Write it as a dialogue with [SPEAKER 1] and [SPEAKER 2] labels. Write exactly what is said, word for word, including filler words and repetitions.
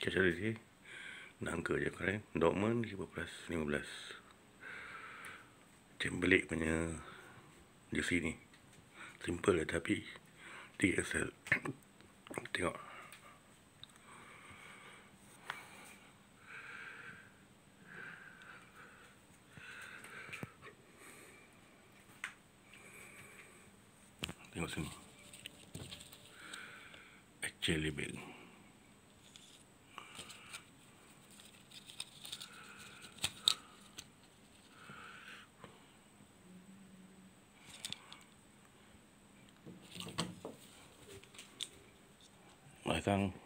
[SPEAKER 1] Cash ada je. Nak angka je korang. Dortmund lima belas lima belas. Chamberlain punya jersey ni simple lah tapi tiga X L. Tengok. Tengok sini. Actually big. Masang